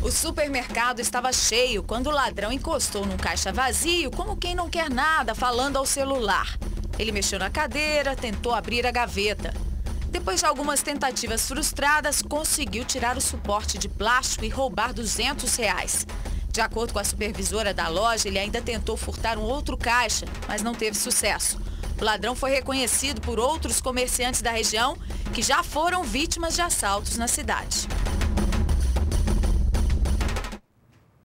O supermercado estava cheio quando o ladrão encostou num caixa vazio, como quem não quer nada, falando ao celular. Ele mexeu na cadeira, tentou abrir a gaveta. Depois de algumas tentativas frustradas, conseguiu tirar o suporte de plástico e roubar R$ 200. De acordo com a supervisora da loja, ele ainda tentou furtar um outro caixa, mas não teve sucesso. O ladrão foi reconhecido por outros comerciantes da região que já foram vítimas de assaltos na cidade.